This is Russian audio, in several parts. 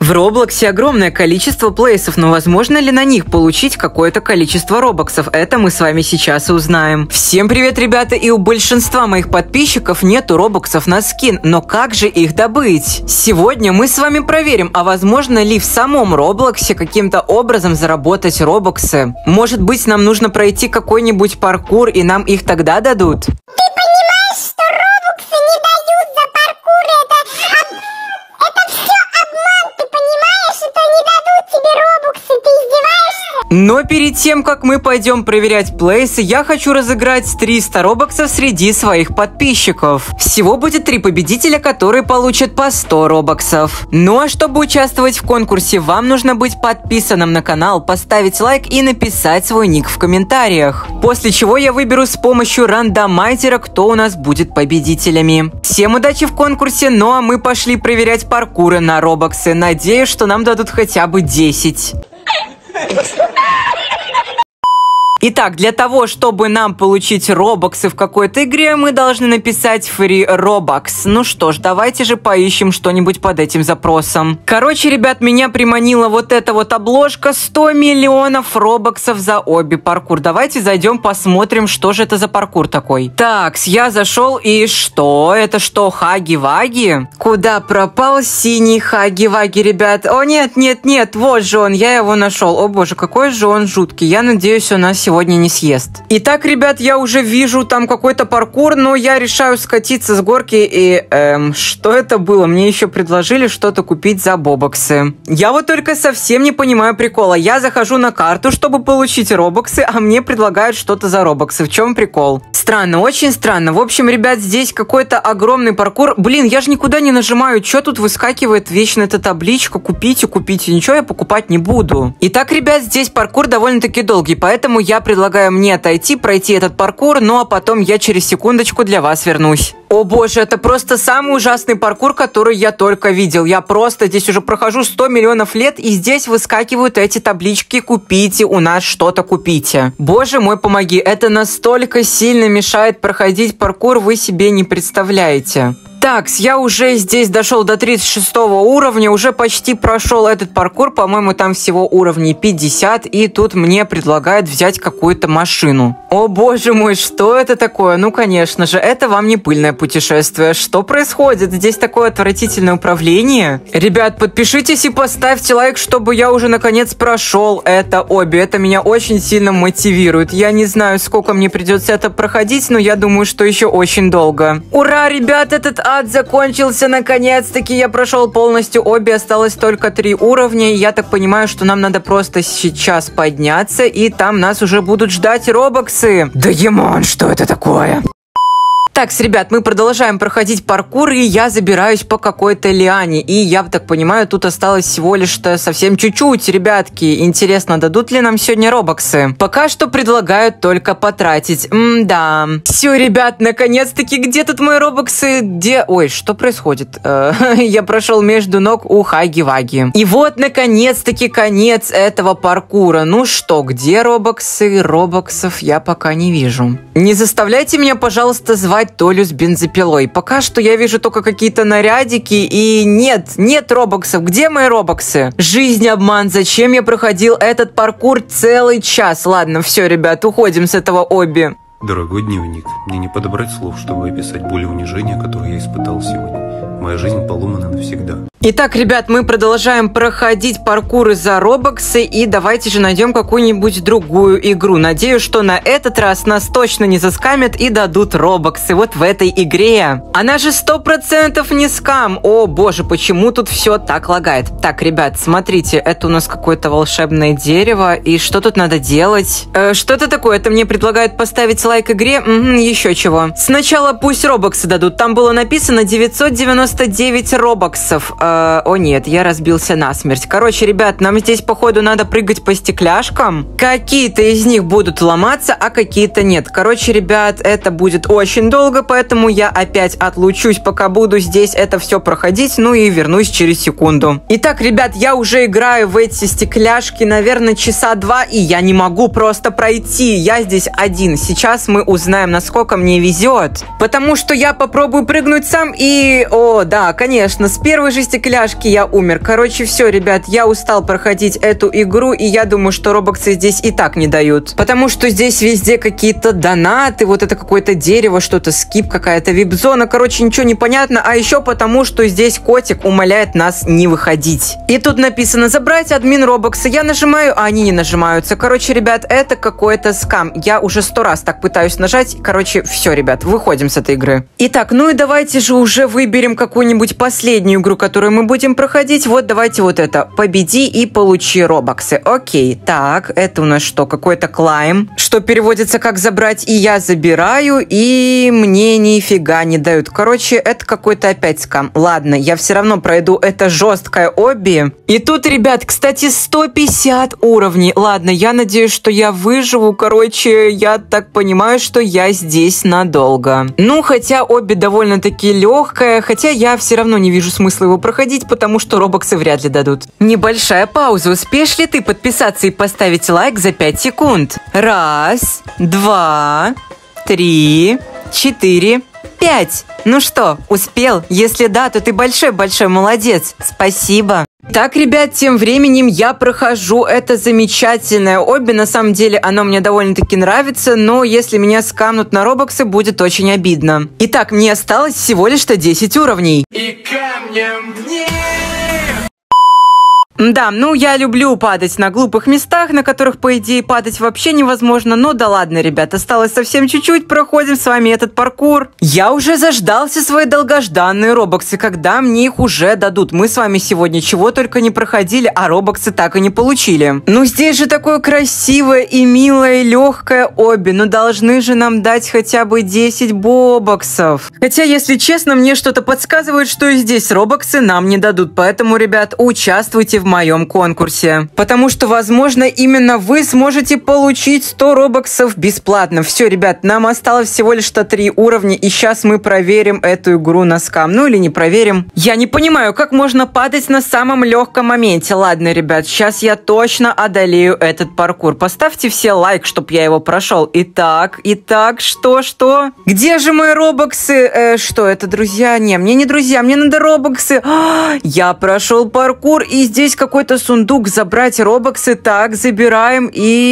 В Роблоксе огромное количество плейсов, но возможно ли на них получить какое-то количество робоксов? Это мы с вами сейчас и узнаем. Всем привет, ребята, и у большинства моих подписчиков нету робоксов на скин, но как же их добыть? Сегодня мы с вами проверим, а возможно ли в самом Роблоксе каким-то образом заработать робоксы? Может быть, нам нужно пройти какой-нибудь паркур, и нам их тогда дадут? Но перед тем, как мы пойдем проверять плейсы, я хочу разыграть 300 робоксов среди своих подписчиков. Всего будет 3 победителя, которые получат по 100 робоксов. Ну а чтобы участвовать в конкурсе, вам нужно быть подписанным на канал, поставить лайк и написать свой ник в комментариях. После чего я выберу с помощью рандомайзера, кто у нас будет победителями. Всем удачи в конкурсе, ну а мы пошли проверять паркуры на робоксы. Надеюсь, что нам дадут хотя бы 10. Итак, для того, чтобы нам получить робоксы в какой-то игре, мы должны написать free robux. Ну что ж, давайте же поищем что-нибудь под этим запросом. Короче, ребят, меня приманила вот эта вот обложка: 100 миллионов робоксов за обби паркур. Давайте зайдем, посмотрим, что же это за паркур такой. Так, я зашел, и что? Это что, Хаги-Ваги? Куда пропал синий Хаги-Ваги, ребят? О, нет, нет, нет, вот же он, я его нашел. О боже, какой же он жуткий. Я надеюсь, у нас сегодня не съест. Итак, ребят, я уже вижу там какой-то паркур, но я решаю скатиться с горки и... что это было? Мне еще предложили что-то купить за бобоксы. Я вот только совсем не понимаю прикола. Я захожу на карту, чтобы получить робоксы, а мне предлагают что-то за робоксы. В чем прикол? Странно, очень странно. В общем, ребят, здесь какой-то огромный паркур. Блин, я же никуда не нажимаю. Что тут выскакивает вечно эта табличка? Купите, купите. Ничего я покупать не буду. Итак, ребят, здесь паркур довольно-таки долгий, поэтому я предлагаю мне отойти, пройти этот паркур, ну а потом я через секундочку для вас вернусь. О боже, это просто самый ужасный паркур, который я только видел. Я просто здесь уже прохожу 100 миллионов лет, и здесь выскакивают эти таблички: купите, у нас что-то купите. Боже мой, помоги, это настолько сильно мешает проходить паркур, вы себе не представляете. Так, я уже здесь дошел до 36 уровня, уже почти прошел этот паркур, по-моему, там всего уровней 50, и тут мне предлагают взять какую-то машину. О боже мой, что это такое? Ну, конечно же, это вам не пыльное путешествие. Что происходит? Здесь такое отвратительное управление. Ребят, подпишитесь и поставьте лайк, чтобы я уже наконец прошел это обби. Это меня очень сильно мотивирует. Я не знаю, сколько мне придется это проходить, но я думаю, что еще очень долго. Ура, ребят, этот ад закончился наконец-таки. Я прошел полностью обби, осталось только 3 уровня. И я так понимаю, что нам надо просто сейчас подняться, и там нас уже будут ждать робоксы. Да Димон, что это такое? Так, ребят, мы продолжаем проходить паркур, и я забираюсь по какой-то лиане. И я так понимаю, тут осталось всего лишь-то совсем чуть-чуть, ребятки. Интересно, дадут ли нам сегодня робоксы? Пока что предлагают только потратить. Да. Все, ребят, наконец-таки, где тут мои робоксы? Где? Ой, что происходит? Я прошел между ног у Хаги-Ваги. И вот, наконец-таки, конец этого паркура. Ну что, где робоксы? Робоксов я пока не вижу. Не заставляйте меня, пожалуйста, звать Толю с бензопилой. Пока что я вижу только какие-то нарядики, и нет робоксов. Где мои робоксы? Жизнь обман. Зачем я проходил этот паркур целый час? Ладно, все, ребят, уходим с этого обби. Дорогой дневник, мне не подобрать слов, чтобы описать боль и унижение, которое я испытал сегодня. Моя жизнь поломана навсегда. Итак, ребят, мы продолжаем проходить паркуры за робоксы, и давайте же найдем какую-нибудь другую игру. Надеюсь, что на этот раз нас точно не заскамят и дадут робоксы вот в этой игре. Она же 100% не скам. О боже, почему тут все так лагает? Так, ребят, смотрите, это у нас какое-то волшебное дерево, и что тут надо делать? Что это такое? Это мне предлагают поставить лайк игре? Еще чего. Сначала пусть робоксы дадут. Там было написано 999 робоксов. О нет, я разбился насмерть. Короче, ребят, нам здесь, походу, надо прыгать по стекляшкам. Какие-то из них будут ломаться, а какие-то нет. Короче, ребят, это будет очень долго, поэтому я опять отлучусь, пока буду здесь это все проходить, ну и вернусь через секунду. Итак, ребят, я уже играю в эти стекляшки, наверное, часа 2, и я не могу просто пройти. Я здесь один. Сейчас мы узнаем, насколько мне везет. Потому что я попробую прыгнуть сам, и... О, да, конечно, с первой же стекляшки стекляшки я умер. Короче, все, ребят, я устал проходить эту игру, и я думаю, что робоксы здесь и так не дают. Потому что здесь везде какие-то донаты, вот это какое-то дерево, что-то скип, какая-то вип-зона. Короче, ничего не понятно. А еще потому, что здесь котик умоляет нас не выходить. И тут написано «Забрать админ робокса». Я нажимаю, а они не нажимаются. Короче, ребят, это какой-то скам. Я уже 100 раз так пытаюсь нажать. Короче, все, ребят, выходим с этой игры. Итак, ну и давайте же уже выберем какую-нибудь последнюю игру, которую мы будем проходить. Вот давайте вот это. Победи и получи робоксы. Окей, так, это у нас что? Какой-то клайм, что переводится как забрать, и я забираю, и мне нифига не дают. Короче, это какой-то опять скам. Ладно, я все равно пройду это жесткое обби. И тут, ребят, кстати, 150 уровней. Ладно, я надеюсь, что я выживу. Короче, я так понимаю, что я здесь надолго. Ну, хотя обби довольно-таки легкая, хотя я все равно не вижу смысла его проходить, потому что робоксы вряд ли дадут. Небольшая пауза. Успеешь ли ты подписаться и поставить лайк за 5 секунд? 1, 2, 3, 4, 5. Ну что, успел? Если да, то ты большой-большой молодец. Спасибо. Так, ребят, тем временем я прохожу это замечательное обби. На самом деле оно мне довольно-таки нравится, но если меня скамнут на робоксы, будет очень обидно. Итак, мне осталось всего лишь-то 10 уровней. И камнем мне... Да, ну я люблю падать на глупых местах, на которых, по идее, падать вообще невозможно. Но да ладно, ребят, осталось совсем чуть-чуть, проходим с вами этот паркур. Я уже заждался свои долгожданные робоксы, когда мне их уже дадут. Мы с вами сегодня чего только не проходили, а робоксы так и не получили. Ну здесь же такое красивое и милое, легкое обби. Ну должны же нам дать хотя бы 10 бобоксов. Хотя, если честно, мне что-то подсказывает, что и здесь робоксы нам не дадут. Поэтому, ребят, участвуйте в моем конкурсе. Потому что, возможно, именно вы сможете получить 100 робоксов бесплатно. Все, ребят, нам осталось всего лишь-то 3 уровня, и сейчас мы проверим эту игру на скам. Ну или не проверим. Я не понимаю, как можно падать на самом легком моменте. Ладно, ребят, сейчас я точно одолею этот паркур. Поставьте все лайк, чтобы я его прошел. Итак, что? Где же мои робоксы? Что это, друзья? Не, мне не друзья, мне надо робоксы. Я прошел паркур, и здесь какой-то сундук, забрать робоксы. Так, забираем.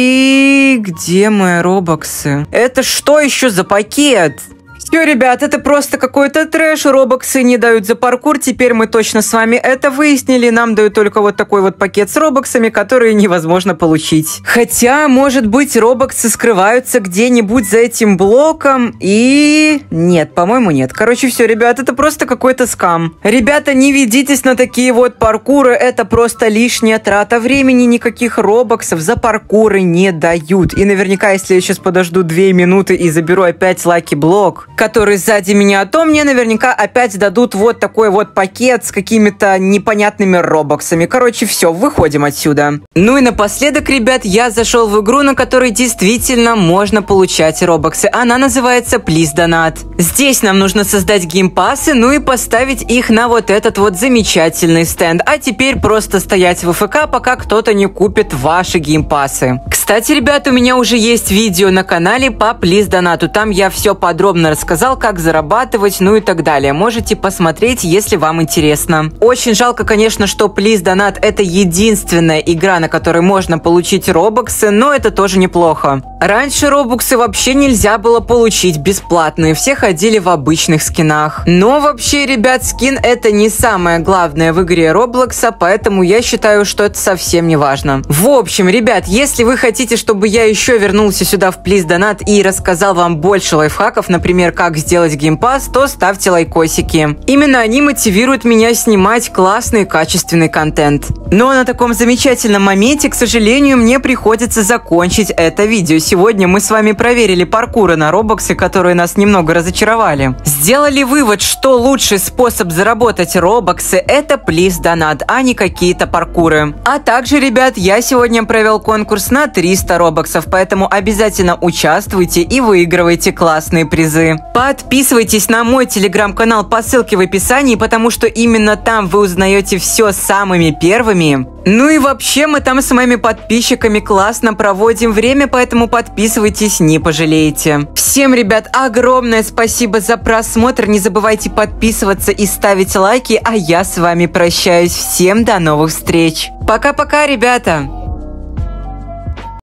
И где мои робоксы? Это что еще за пакет? Все, ребят, это просто какой-то трэш. Робоксы не дают за паркур. Теперь мы точно с вами это выяснили. Нам дают только вот такой вот пакет с робоксами, которые невозможно получить. Хотя, может быть, робоксы скрываются где-нибудь за этим блоком. И... Нет, по-моему, нет. Короче, все, ребят, это просто какой-то скам. Ребята, не ведитесь на такие вот паркуры. Это просто лишняя трата времени. Никаких робоксов за паркуры не дают. И наверняка, если я сейчас подожду 2 минуты и заберу опять лаки-блок, который сзади меня, то мне наверняка опять дадут вот такой вот пакет с какими-то непонятными робоксами. Короче, все, выходим отсюда. Ну и напоследок, ребят, я зашел в игру, на которой действительно можно получать робоксы. Она называется Please Donate. Здесь нам нужно создать геймпассы, ну и поставить их на вот этот вот замечательный стенд. А теперь просто стоять в АФК, пока кто-то не купит ваши геймпассы. Кстати, ребят, у меня уже есть видео на канале по Please Donate. Там я все подробно рассказал, как зарабатывать, ну и так далее. Можете посмотреть, если вам интересно. Очень жалко, конечно, что Please Donate это единственная игра, на которой можно получить робоксы, но это тоже неплохо. Раньше робоксы вообще нельзя было получить бесплатные, все ходили в обычных скинах. Но вообще, ребят, скин это не самое главное в игре Роблокса, поэтому я считаю, что это совсем не важно. В общем, ребят, если вы хотите, чтобы я еще вернулся сюда в Please Donate и рассказал вам больше лайфхаков, например, как сделать геймпасс, то ставьте лайкосики. Именно они мотивируют меня снимать классный качественный контент. Но на таком замечательном моменте, к сожалению, мне приходится закончить это видео. Сегодня мы с вами проверили паркуры на робоксы, которые нас немного разочаровали. Сделали вывод, что лучший способ заработать робоксы это Please Donate, а не какие-то паркуры. А также, ребят, я сегодня провел конкурс на 300 робоксов, поэтому обязательно участвуйте и выигрывайте классные призы. Подписывайтесь на мой телеграм-канал по ссылке в описании, потому что именно там вы узнаете все самыми первыми. Ну и вообще мы там с моими подписчиками классно проводим время, поэтому подписывайтесь, не пожалеете. Всем, ребят, огромное спасибо за просмотр, не забывайте подписываться и ставить лайки, а я с вами прощаюсь. Всем до новых встреч. Пока-пока, ребята!